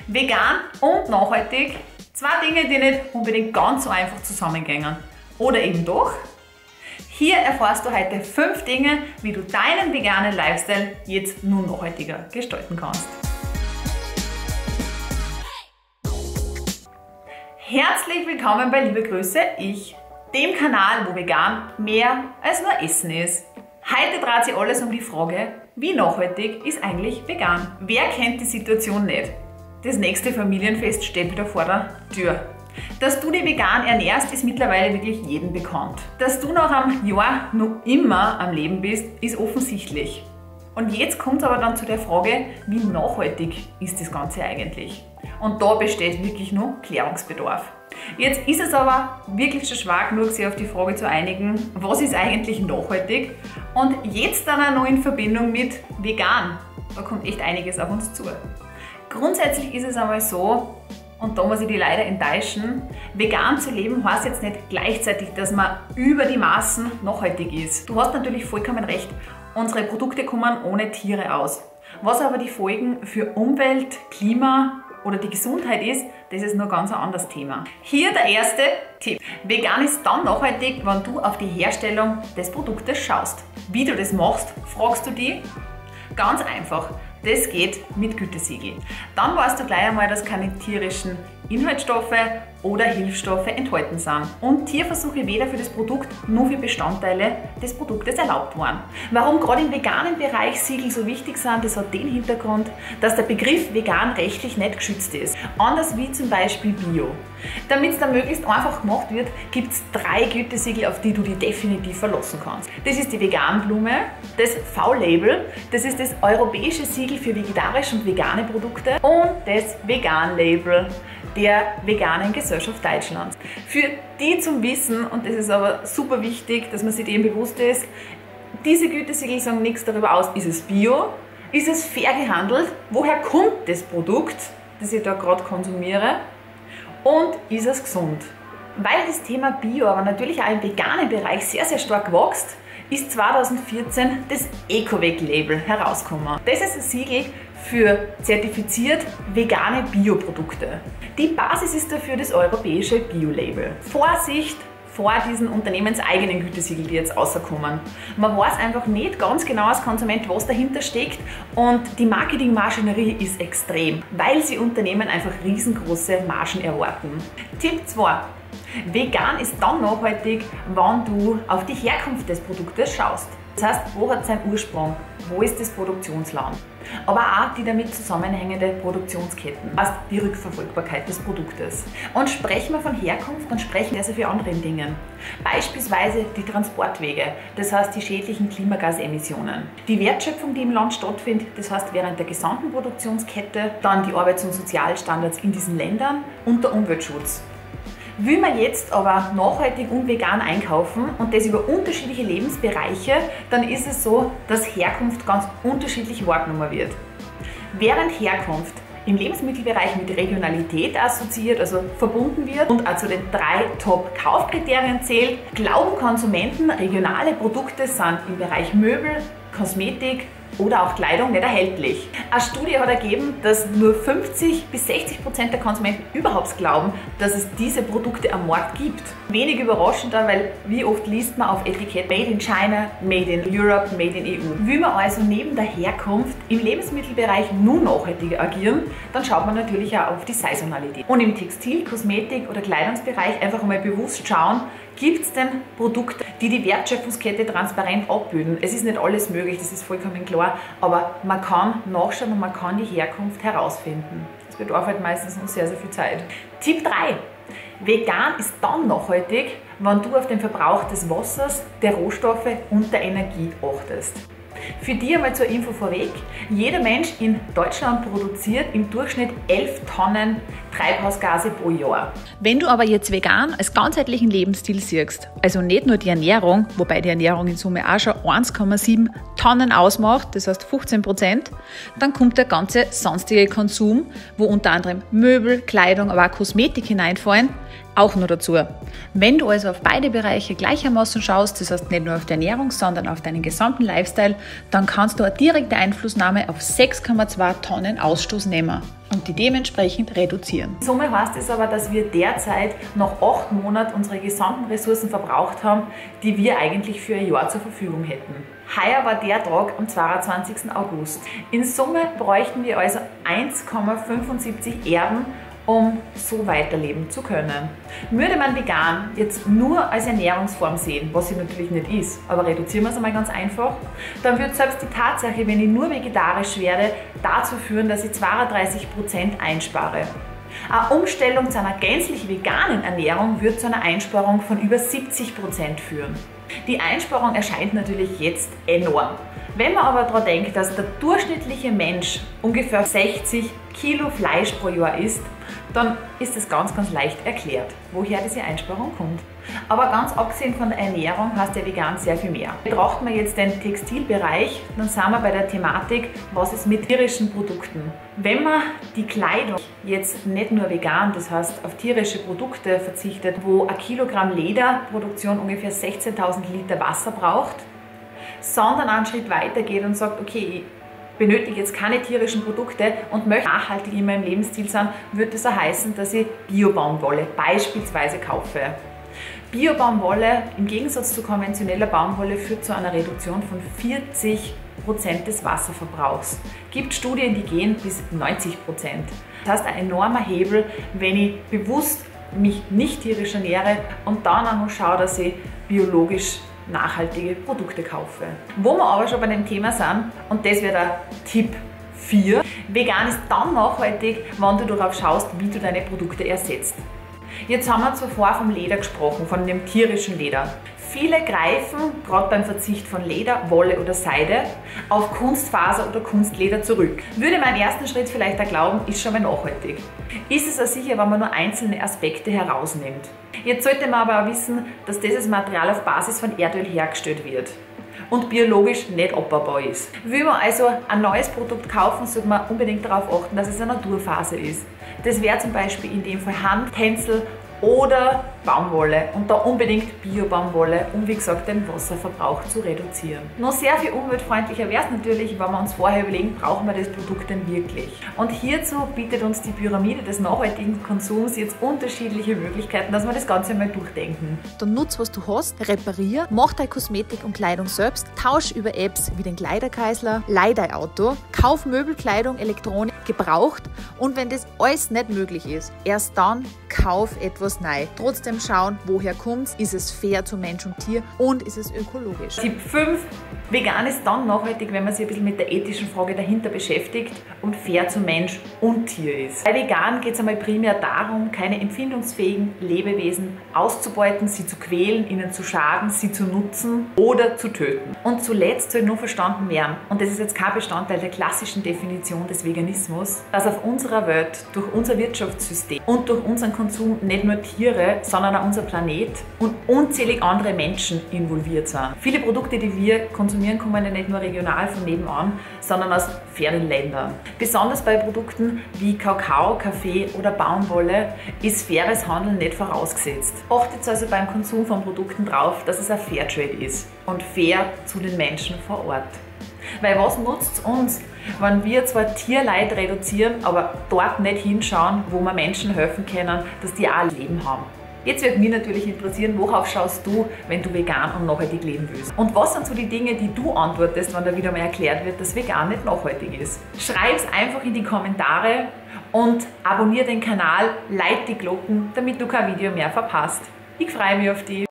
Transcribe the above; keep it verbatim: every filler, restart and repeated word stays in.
Vegan und nachhaltig, zwei Dinge, die nicht unbedingt ganz so einfach zusammengehen. Oder eben doch? Hier erfährst du heute fünf Dinge, wie du deinen veganen Lifestyle jetzt nun nachhaltiger gestalten kannst. Herzlich willkommen bei Liebe Grüße, ich, dem Kanal, wo vegan mehr als nur Essen ist. Heute dreht sich alles um die Frage, wie nachhaltig ist eigentlich vegan? Wer kennt die Situation nicht? Das nächste Familienfest steht wieder vor der Tür. Dass du dich vegan ernährst, ist mittlerweile wirklich jedem bekannt. Dass du nach einem Jahr noch immer am Leben bist, ist offensichtlich. Und jetzt kommt es aber dann zu der Frage, wie nachhaltig ist das Ganze eigentlich? Und da besteht wirklich noch Klärungsbedarf. Jetzt ist es aber wirklich schon schwer genug, sich auf die Frage zu einigen, was ist eigentlich nachhaltig? Und jetzt dann auch noch in Verbindung mit vegan. Da kommt echt einiges auf uns zu. Grundsätzlich ist es einmal so, und da muss ich dich leider enttäuschen, vegan zu leben heißt jetzt nicht gleichzeitig, dass man über die Maßen nachhaltig ist. Du hast natürlich vollkommen recht, unsere Produkte kommen ohne Tiere aus. Was aber die Folgen für Umwelt, Klima oder die Gesundheit ist, das ist noch ganz ein anderes Thema. Hier der erste Tipp. Vegan ist dann nachhaltig, wenn du auf die Herstellung des Produktes schaust. Wie du das machst, fragst du dich? Ganz einfach. Das geht mit Gütesiegel. Dann weißt du gleich einmal, dass keine tierischen Inhaltsstoffe oder Hilfsstoffe enthalten sind und Tierversuche weder für das Produkt noch für Bestandteile des Produktes erlaubt waren. Warum gerade im veganen Bereich Siegel so wichtig sind, das hat den Hintergrund, dass der Begriff vegan rechtlich nicht geschützt ist. Anders wie zum Beispiel Bio. Damit es dann möglichst einfach gemacht wird, gibt es drei Gütesiegel, auf die du dich definitiv verlassen kannst. Das ist die Veganblume, das V-Label, das ist das europäische Siegel für vegetarische und vegane Produkte und das Vegan-Label der veganen Gesellschaft Deutschlands. Für die zum Wissen, und das ist aber super wichtig, dass man sich dem bewusst ist, diese Gütesiegel sagen nichts darüber aus, ist es Bio, ist es fair gehandelt, woher kommt das Produkt, das ich da gerade konsumiere und ist es gesund. Weil das Thema Bio aber natürlich auch im veganen Bereich sehr, sehr stark wächst, ist zweitausendvierzehn das EcoVeg-Label herausgekommen. Das ist ein Siegel für zertifiziert vegane Bioprodukte. Die Basis ist dafür das europäische Bio-Label. Vorsicht vor diesen unternehmenseigenen Gütesiegel, die jetzt rauskommen. Man weiß einfach nicht ganz genau als Konsument, was dahinter steckt, und die Marketingmaschinerie ist extrem, weil sie Unternehmen einfach riesengroße Margen erwarten. Tipp zwei. Vegan ist dann nachhaltig, wenn du auf die Herkunft des Produktes schaust. Das heißt, wo hat es seinen Ursprung? Wo ist das Produktionsland? Aber auch die damit zusammenhängende Produktionsketten, also die Rückverfolgbarkeit des Produktes. Und sprechen wir von Herkunft, dann sprechen wir also für andere Dinge. Beispielsweise die Transportwege, das heißt die schädlichen Klimagasemissionen. Die Wertschöpfung, die im Land stattfindet, das heißt während der gesamten Produktionskette, dann die Arbeits- und Sozialstandards in diesen Ländern und der Umweltschutz. Will man jetzt aber nachhaltig und vegan einkaufen und das über unterschiedliche Lebensbereiche, dann ist es so, dass Herkunft ganz unterschiedlich wahrgenommen wird. Während Herkunft im Lebensmittelbereich mit Regionalität assoziiert, also verbunden wird und auch zu den drei Top-Kaufkriterien zählt, glauben Konsumenten, regionale Produkte sind im Bereich Möbel, Kosmetik oder auch Kleidung nicht erhältlich. Eine Studie hat ergeben, dass nur fünfzig bis sechzig Prozent der Konsumenten überhaupt glauben, dass es diese Produkte am Markt gibt. Wenig überraschender, weil wie oft liest man auf Etikett Made in China, Made in Europe, Made in E U. Will man also neben der Herkunft im Lebensmittelbereich nur nachhaltiger agieren, dann schaut man natürlich auch auf die Saisonalität. Und im Textil-, Kosmetik- oder Kleidungsbereich einfach mal bewusst schauen, gibt es denn Produkte, die die Wertschöpfungskette transparent abbilden. Es ist nicht alles möglich, das ist vollkommen klar, aber man kann nachschauen und man kann die Herkunft herausfinden. Das bedarf halt meistens noch sehr, sehr viel Zeit. Tipp drei. Vegan ist dann nachhaltig, wenn du auf den Verbrauch des Wassers, der Rohstoffe und der Energie achtest. Für dich einmal zur Info vorweg, jeder Mensch in Deutschland produziert im Durchschnitt elf Tonnen Treibhausgase pro Jahr. Wenn du aber jetzt vegan als ganzheitlichen Lebensstil siehst, also nicht nur die Ernährung, wobei die Ernährung in Summe auch schon eins Komma sieben Tonnen ausmacht, das heißt fünfzehn Prozent, dann kommt der ganze sonstige Konsum, wo unter anderem Möbel, Kleidung, aber auch Kosmetik hineinfallen, auch nur dazu. Wenn du also auf beide Bereiche gleichermaßen schaust, das heißt nicht nur auf die Ernährung, sondern auf deinen gesamten Lifestyle, dann kannst du eine direkte Einflussnahme auf sechs Komma zwei Tonnen Ausstoß nehmen und die dementsprechend reduzieren. In Summe heißt es aber, dass wir derzeit noch acht Monate unsere gesamten Ressourcen verbraucht haben, die wir eigentlich für ein Jahr zur Verfügung hätten. Heuer war der Tag am zweiundzwanzigsten August. In Summe bräuchten wir also eins Komma fünfundsiebzig Erden, um so weiterleben zu können. Würde man vegan jetzt nur als Ernährungsform sehen, was sie natürlich nicht ist, aber reduzieren wir es einmal ganz einfach, dann wird selbst die Tatsache, wenn ich nur vegetarisch werde, dazu führen, dass ich zweiunddreißig Prozent einspare. Eine Umstellung zu einer gänzlich veganen Ernährung wird zu einer Einsparung von über siebzig Prozent führen. Die Einsparung erscheint natürlich jetzt enorm. Wenn man aber daran denkt, dass der durchschnittliche Mensch ungefähr sechzig Kilo Fleisch pro Jahr isst, dann ist es ganz, ganz leicht erklärt, woher diese Einsparung kommt. Aber ganz abgesehen von der Ernährung heißt der vegan sehr viel mehr. Betrachten wir jetzt den Textilbereich, dann sind wir bei der Thematik, was ist mit tierischen Produkten. Wenn man die Kleidung jetzt nicht nur vegan, das heißt auf tierische Produkte verzichtet, wo ein Kilogramm Lederproduktion ungefähr sechzehntausend Liter Wasser braucht, sondern einen Schritt weiter geht und sagt, okay, ich benötige jetzt keine tierischen Produkte und möchte nachhaltig in meinem Lebensstil sein, würde das auch heißen, dass ich Bio-Baumwolle beispielsweise kaufe. Bio-Baumwolle im Gegensatz zu konventioneller Baumwolle führt zu einer Reduktion von vierzig Prozent des Wasserverbrauchs. Es gibt Studien, die gehen bis neunzig Prozent. Das heißt, ein enormer Hebel, wenn ich bewusst mich nicht tierisch ernähre und dann auch noch schaue, dass ich biologisch nachhaltige Produkte kaufe. Wo wir aber schon bei dem Thema sind, und das wäre der Tipp vier, vegan ist dann nachhaltig, wenn du darauf schaust, wie du deine Produkte ersetzt. Jetzt haben wir zuvor vom Leder gesprochen, von dem tierischen Leder. Viele greifen, gerade beim Verzicht von Leder, Wolle oder Seide, auf Kunstfaser oder Kunstleder zurück. Würde man im ersten Schritt vielleicht auch glauben, ist schon mal nachhaltig. Ist es auch sicher, wenn man nur einzelne Aspekte herausnimmt. Jetzt sollte man aber auch wissen, dass dieses Material auf Basis von Erdöl hergestellt wird und biologisch nicht abbaubar ist. Will man also ein neues Produkt kaufen, sollte man unbedingt darauf achten, dass es eine Naturfaser ist. Das wäre zum Beispiel in dem Fall Hand, Tencel oder Baumwolle und da unbedingt Bio-Baumwolle, um wie gesagt den Wasserverbrauch zu reduzieren. Noch sehr viel umweltfreundlicher wäre es natürlich, wenn wir uns vorher überlegen, brauchen wir das Produkt denn wirklich? Und hierzu bietet uns die Pyramide des nachhaltigen Konsums jetzt unterschiedliche Möglichkeiten, dass wir das Ganze mal durchdenken. Dann nutz, was du hast, reparier, mach deine Kosmetik und Kleidung selbst, tausch über Apps wie den Kleiderkreisler, leih dein Auto, kauf Möbel, Kleidung, Elektronik, gebraucht und wenn das alles nicht möglich ist, erst dann kauf etwas neu. Trotzdem schauen, woher kommt es, ist es fair zu Mensch und Tier und ist es ökologisch. Tipp fünf. Vegan ist dann nachhaltig, wenn man sich ein bisschen mit der ethischen Frage dahinter beschäftigt und fair zu Mensch und Tier ist. Bei vegan geht es einmal primär darum, keine empfindungsfähigen Lebewesen auszubeuten, sie zu quälen, ihnen zu schaden, sie zu nutzen oder zu töten. Und zuletzt soll nur verstanden werden, und das ist jetzt kein Bestandteil der klassischen Definition des Veganismus, dass auf unserer Welt durch unser Wirtschaftssystem und durch unseren Konsum nicht nur Tiere, sondern auch unser Planet und unzählig andere Menschen involviert sind. Viele Produkte, die wir konsumieren, kommen ja nicht nur regional von nebenan, sondern aus fernen Ländern. Besonders bei Produkten wie Kakao, Kaffee oder Baumwolle ist faires Handeln nicht vorausgesetzt. Achtet also beim Konsum von Produkten drauf, dass es ein Fairtrade ist und fair zu den Menschen vor Ort. Weil was nutzt es uns, wenn wir zwar Tierleid reduzieren, aber dort nicht hinschauen, wo wir Menschen helfen können, dass die auch ein Leben haben. Jetzt würde mich natürlich interessieren, worauf schaust du, wenn du vegan und nachhaltig leben willst? Und was sind so die Dinge, die du antwortest, wenn da wieder mal erklärt wird, dass vegan nicht nachhaltig ist? Schreib es einfach in die Kommentare und abonniere den Kanal, like die Glocken, damit du kein Video mehr verpasst. Ich freue mich auf dich.